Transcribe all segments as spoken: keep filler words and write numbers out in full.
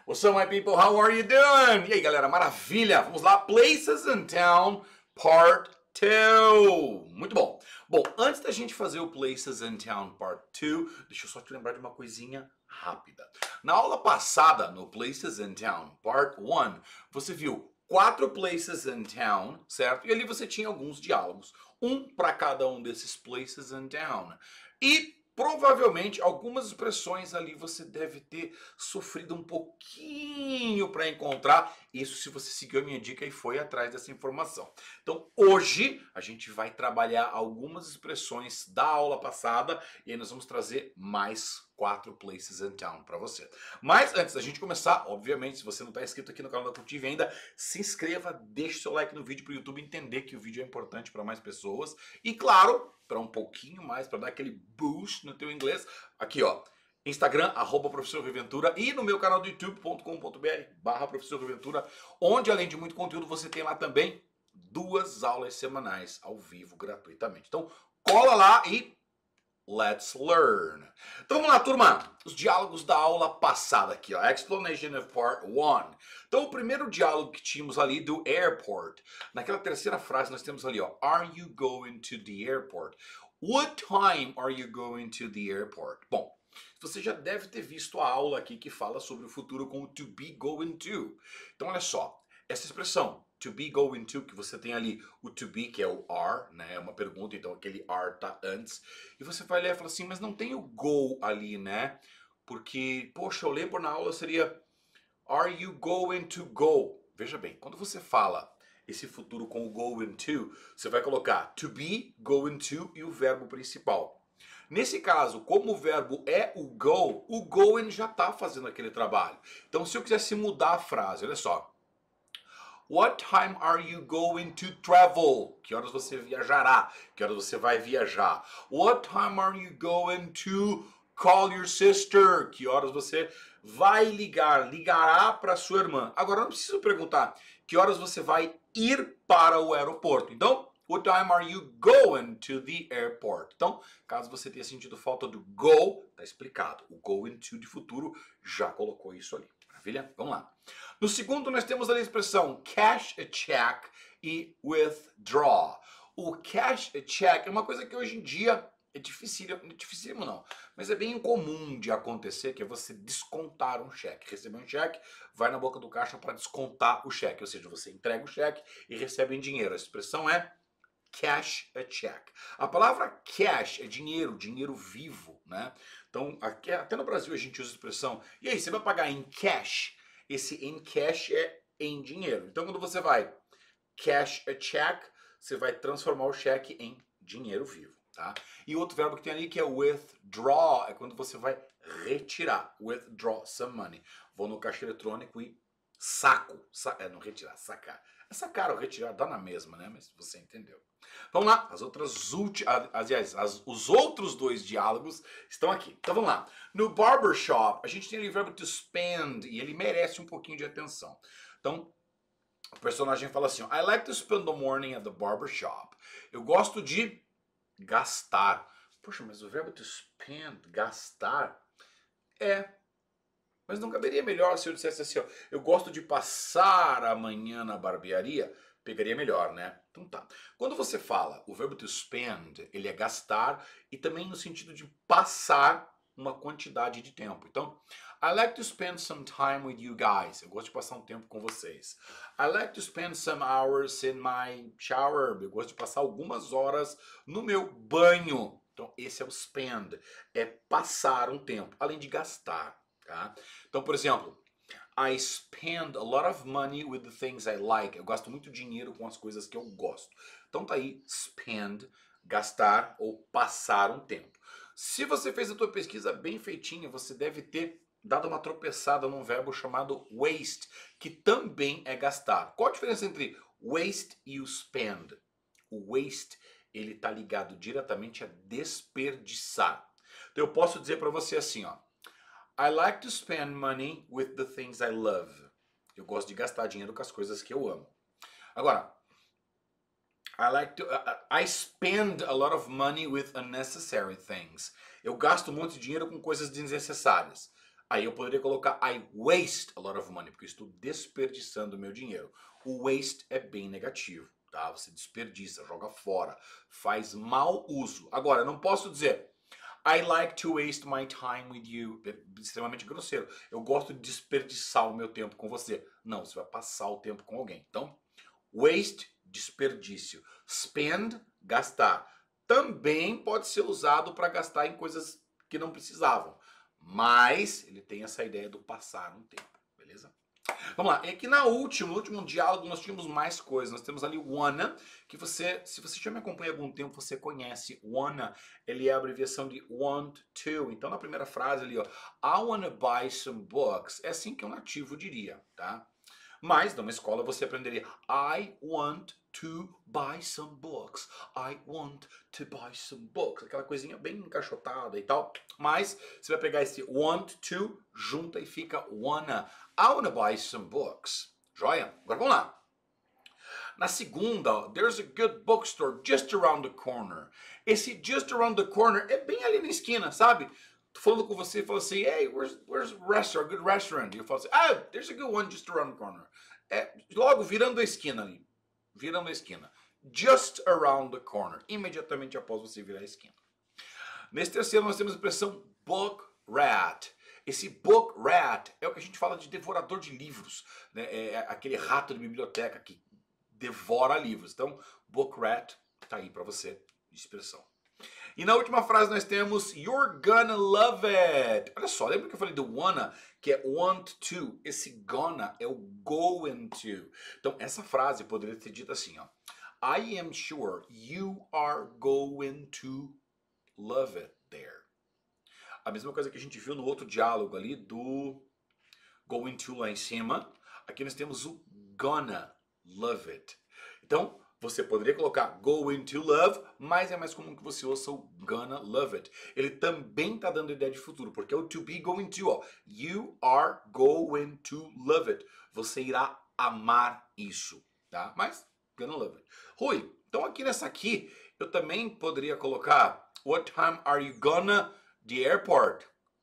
What's up, my people? How are you doing? E aí, galera, maravilha? Vamos lá, Places in Town, Part dois. Muito bom. Bom, antes da gente fazer o Places in Town Part dois, deixa eu só te lembrar de uma coisinha rápida. Na aula passada, no Places in Town Part um, você viu quatro Places in Town, certo? E ali você tinha alguns diálogos, um para cada um desses Places in Town. E provavelmente algumas expressões ali você deve ter sofrido um pouquinho para encontrar. Isso se você seguiu a minha dica e foi atrás dessa informação. Então hoje a gente vai trabalhar algumas expressões da aula passada e aí nós vamos trazer mais quatro places in town para você. Mas antes da gente começar, obviamente, se você não está inscrito aqui no canal da Cultive ainda, se inscreva, deixe seu like no vídeo para o YouTube entender que o vídeo é importante para mais pessoas. E claro, para um pouquinho mais, para dar aquele boost no teu inglês, aqui ó, Instagram, arroba Professor Reventura, e no meu canal do youtube ponto com ponto br barra Professor Reventura, onde além de muito conteúdo você tem lá também duas aulas semanais ao vivo gratuitamente. Então cola lá e let's learn. Então vamos lá, turma. Os diálogos da aula passada aqui, ó. Explanation of part one. Então o primeiro diálogo que tínhamos ali do airport. Naquela terceira frase nós temos ali, ó. Are you going to the airport? What time are you going to the airport? Bom, você já deve ter visto a aula aqui que fala sobre o futuro com o to be going to. Então olha só, essa expressão to be going to, que você tem ali o to be, que é o are, né? É uma pergunta, então aquele are tá antes. E você vai ler e fala assim, mas não tem o go ali, né? Porque, poxa, eu lembro na aula seria are you going to go? Veja bem, quando você fala esse futuro com o going to, você vai colocar to be, going to e o verbo principal. Nesse caso, como o verbo é o go, o going já está fazendo aquele trabalho. Então, se eu quisesse mudar a frase, olha só. What time are you going to travel? Que horas você viajará? Que horas você vai viajar? What time are you going to call your sister? Que horas você vai ligar? Ligará para sua irmã. Agora, não preciso perguntar que horas você vai ir para o aeroporto. Então, what time are you going to the airport? Então, caso você tenha sentido falta do go, tá explicado. O going to de futuro já colocou isso ali. Maravilha? Vamos lá. No segundo, nós temos ali a expressão cash a check e withdraw. O cash a check é uma coisa que hoje em dia é difícil, não é dificílimo não, mas é bem incomum de acontecer, que é você descontar um cheque. Receber um cheque, vai na boca do caixa para descontar o cheque, ou seja, você entrega o cheque e recebe em dinheiro. A expressão é cash a check. A palavra cash é dinheiro, dinheiro vivo, né? Então, aqui, até no Brasil a gente usa a expressão, e aí, você vai pagar em cash? Esse em cash é em dinheiro. Então, quando você vai cash a check, você vai transformar o cheque em dinheiro vivo, tá? E outro verbo que tem ali que é withdraw, é quando você vai retirar. Withdraw some money. Vou no caixa eletrônico e saco. Sa é, não retirar, sacar. É sacar ou retirar, dá na mesma, né? Mas você entendeu. Vamos lá, as outras últimas, aliás, as, os outros dois diálogos estão aqui. Então vamos lá. No barbershop, a gente tem ali o verbo to spend e ele merece um pouquinho de atenção. Então, o personagem fala assim, I like to spend the morning at the barbershop. Eu gosto de gastar. Poxa, mas o verbo to spend, gastar, é... Mas não caberia melhor se eu dissesse assim, ó, eu gosto de passar a manhã na barbearia, pegaria melhor, né? Então tá. Quando você fala o verbo to spend, ele é gastar e também no sentido de passar uma quantidade de tempo. Então, I like to spend some time with you guys. Eu gosto de passar um tempo com vocês. I like to spend some hours in my shower. Eu gosto de passar algumas horas no meu banho. Então, esse é o spend. É passar um tempo, além de gastar. Tá? Então, por exemplo, I spend a lot of money with the things I like. Eu gasto muito dinheiro com as coisas que eu gosto. Então tá aí, spend, gastar ou passar um tempo. Se você fez a tua pesquisa bem feitinha, você deve ter dado uma tropeçada num verbo chamado waste, que também é gastar. Qual a diferença entre waste e o spend? O waste, ele tá ligado diretamente a desperdiçar. Então eu posso dizer para você assim, ó. I like to spend money with the things I love. Eu gosto de gastar dinheiro com as coisas que eu amo. Agora, I like to uh, I spend a lot of money with unnecessary things. Eu gasto um monte de dinheiro com coisas desnecessárias. Aí eu poderia colocar I waste a lot of money, porque eu estou desperdiçando o meu dinheiro. O waste é bem negativo, tá? Você desperdiça, joga fora, faz mau uso. Agora, eu não posso dizer I like to waste my time with you. É extremamente grosseiro. Eu gosto de desperdiçar o meu tempo com você. Não, você vai passar o tempo com alguém. Então, waste, desperdício. Spend, gastar. Também pode ser usado para gastar em coisas que não precisavam. Mas ele tem essa ideia do passar um tempo, beleza? Vamos lá, e aqui na última, no último diálogo nós tínhamos mais coisas. Nós temos ali o wanna, que você, se você já me acompanha há algum tempo, você conhece. Wanna, ele é a abreviação de want to. Então na primeira frase ali, ó, I wanna buy some books. É assim que um nativo diria, tá? Mas numa escola você aprenderia I want to buy some books. I want to buy some books. Aquela coisinha bem encaixotada e tal. Mas você vai pegar esse want to, junta e fica wanna. I wanna buy some books. Joia? Agora vamos lá. Na segunda, there's a good bookstore just around the corner. Esse just around the corner é bem ali na esquina, sabe? Tô falando com você e falo assim, hey, where's, where's a restaurant, a good restaurant? E eu falo assim, ah, there's a good one just around the corner. É, logo virando a esquina ali. Virando a esquina. Just around the corner. Imediatamente após você virar a esquina. Nesse terceiro nós temos a expressão book rat. Esse book rat é o que a gente fala de devorador de livros. Né? É aquele rato de biblioteca que devora livros. Então, book rat tá aí para você de expressão. E na última frase nós temos you're gonna love it. Olha só, lembra que eu falei do wanna, que é want to? Esse gonna é o going to. Então essa frase poderia ser dita assim, ó. I am sure you are going to love it there. A mesma coisa que a gente viu no outro diálogo ali do going to lá em cima. Aqui nós temos o gonna love it. Então, você poderia colocar going to love, mas é mais comum que você ouça o gonna love it. Ele também está dando ideia de futuro, porque é o to be going to, ó. You are going to love it. Você irá amar isso, tá? Mas, gonna love it. Rui, então aqui nessa aqui, eu também poderia colocar what time are you gonna the airport?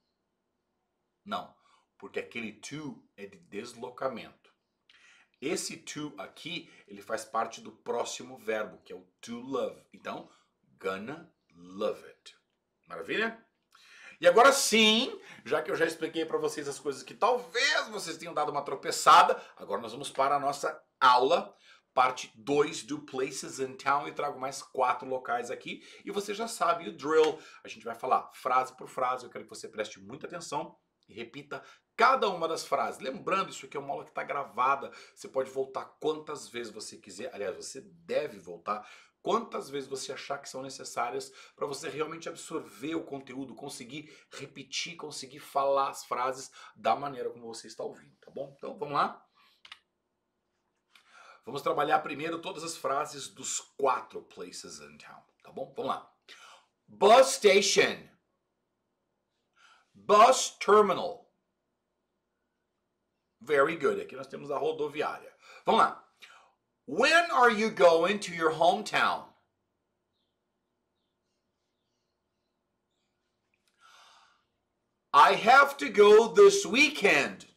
Não, porque aquele to é de deslocamento. Esse to aqui, ele faz parte do próximo verbo, que é o to love. Então, gonna love it. Maravilha? E agora sim, já que eu já expliquei para vocês as coisas que talvez vocês tenham dado uma tropeçada, agora nós vamos para a nossa aula, parte dois do Places in Town, e trago mais quatro locais aqui. E você já sabe o drill. A gente vai falar frase por frase, eu quero que você preste muita atenção e repita cada uma das frases. Lembrando, isso aqui é uma aula que está gravada. Você pode voltar quantas vezes você quiser. Aliás, você deve voltar quantas vezes você achar que são necessárias para você realmente absorver o conteúdo, conseguir repetir, conseguir falar as frases da maneira como você está ouvindo, tá bom? Então, vamos lá? Vamos trabalhar primeiro todas as frases dos quatro places in town, tá bom? Vamos lá. Bus station. Bus terminal. Very good. Aqui nós temos a rodoviária. Vamos lá. When are you going to your hometown? I have to go this weekend.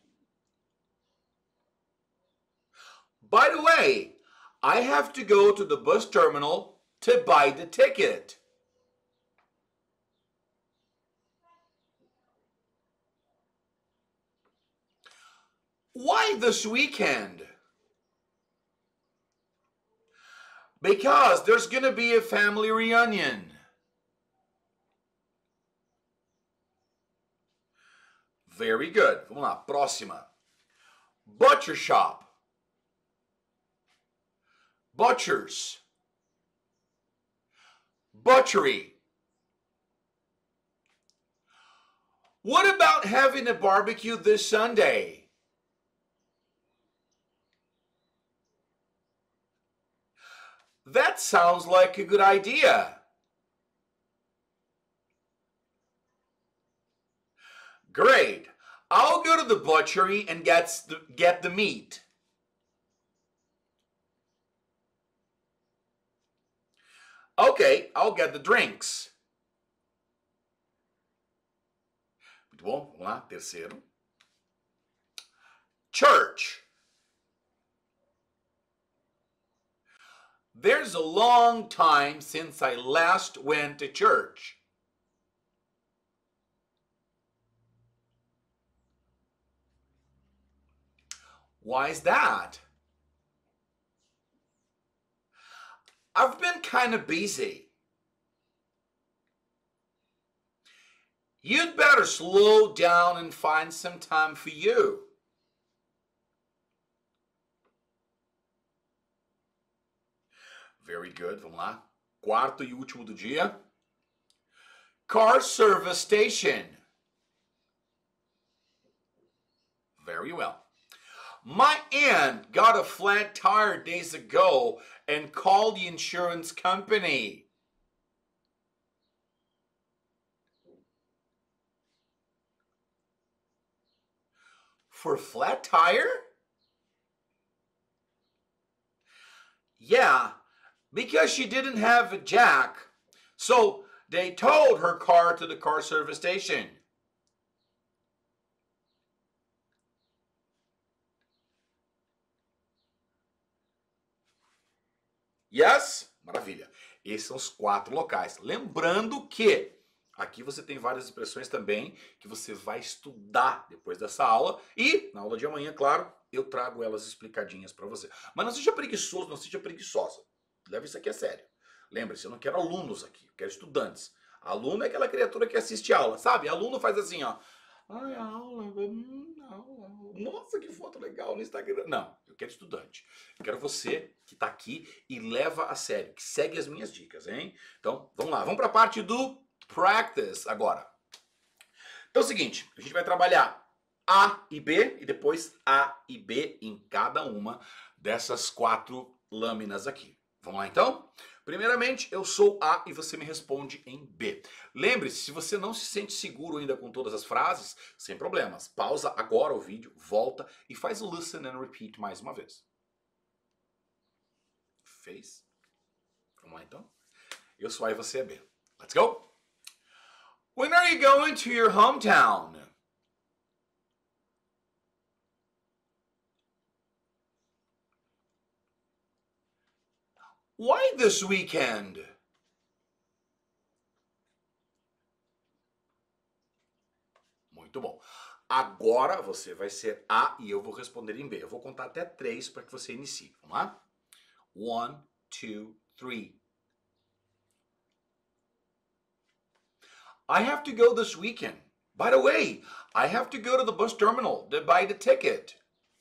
By the way, I have to go to the bus terminal to buy the ticket. Why this weekend? Because there's going to be a family reunion. Very good. Vamos lá, próxima. Butcher shop. Butchers. Butchery. What about having a barbecue this Sunday? That sounds like a good idea. Great. I'll go to the butchery and get the, get the meat. Okay, I'll get the drinks. Muito bom, vamos lá, terceiro. Church. There's a long time since I last went to church. Why is that? I've been kind of busy. You'd better slow down and find some time for you. Very good, vamos lá. Quarto e último do dia. Car service station. Very well. My aunt got a flat tire days ago and called the insurance company. For a flat tire? Yeah, because she didn't have a jack. So they towed her car to the car service station. Yes? Maravilha. Esses são os quatro locais. Lembrando que aqui você tem várias expressões também que você vai estudar depois dessa aula. E na aula de amanhã, claro, eu trago elas explicadinhas para você. Mas não seja preguiçoso, não seja preguiçosa. Leva isso aqui a sério. Lembre-se, eu não quero alunos aqui, eu quero estudantes. Aluno é aquela criatura que assiste aula, sabe? Aluno faz assim, ó. Ai, aula, hum, aula. Nossa, que foto legal no Instagram. Não, eu quero estudante. Eu quero você que está aqui e leva a sério, que segue as minhas dicas, hein? Então, vamos lá. Vamos para a parte do practice agora. Então é o seguinte, a gente vai trabalhar A e B e depois A e B em cada uma dessas quatro lâminas aqui. Vamos lá então? Primeiramente, eu sou A e você me responde em B. Lembre-se, se você não se sente seguro ainda com todas as frases, sem problemas. Pausa agora o vídeo, volta e faz o listen and repeat mais uma vez. Fez? Vamos lá então? Eu sou A e você é B. Let's go! When are you going to your hometown? Why this weekend? Muito bom. Agora você vai ser A e eu vou responder em B. Eu vou contar até três para que você inicie. Vamos lá? One, two, three. I have to go this weekend. By the way, I have to go to the bus terminal to buy the ticket.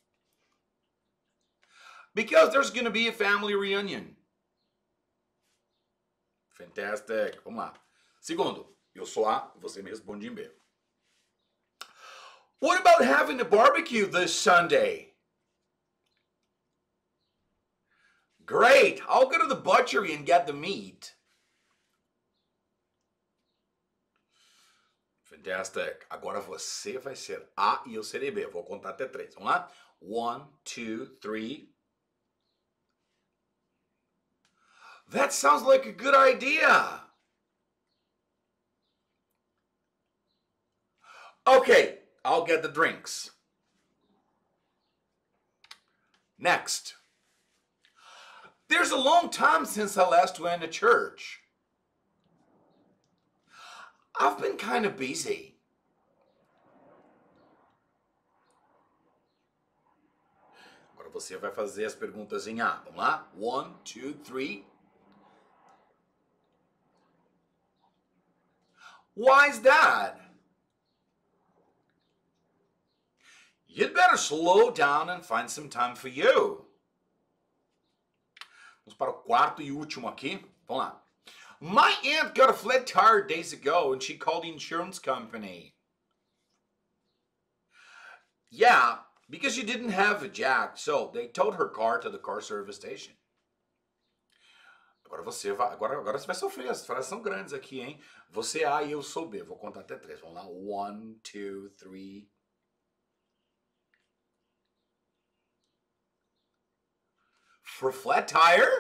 Because there's going to be a family reunion. Fantastic. Vamos lá. Segundo, eu sou A, você me responde em B. What about having a barbecue this Sunday? Great. I'll go to the butchery and get the meat. Fantastic. Agora você vai ser A e eu serei B. Vou contar até três. Vamos lá? One, two, three. That sounds like a good idea. Okay, I'll get the drinks. Next. There's a long time since I last went to church. I've been kind of busy. Agora você vai fazer as perguntas em A. Vamos lá? One, two, three. Why is that? You'd better slow down and find some time for you. Vamos para o quarto e último aqui. Vamos lá. My aunt got a flat tire days ago and she called the insurance company. Yeah, because she didn't have a jack, so they towed her car to the car service station. Agora você vai, agora, agora você vai sofrer, as frases são grandes aqui, hein? Você é A e eu sou B. Vou contar até três. Vamos lá. One, two, three. For flat tire?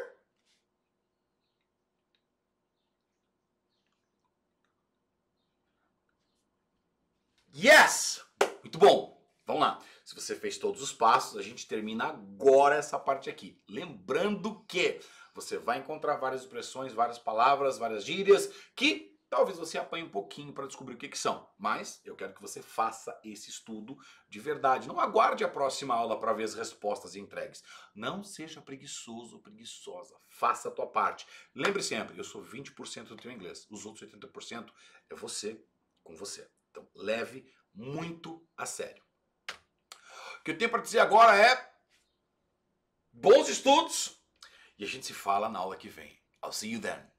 Yes! Muito bom. Vamos lá. Se você fez todos os passos, a gente termina agora essa parte aqui. Lembrando que você vai encontrar várias expressões, várias palavras, várias gírias que talvez você apanhe um pouquinho para descobrir o que, que são. Mas eu quero que você faça esse estudo de verdade. Não aguarde a próxima aula para ver as respostas e entregues. Não seja preguiçoso ou preguiçosa. Faça a tua parte. Lembre sempre, eu sou vinte por cento do teu inglês. Os outros oitenta por cento é você com você. Então leve muito a sério. O que eu tenho para dizer agora é bons estudos e a gente se fala na aula que vem. I'll see you then.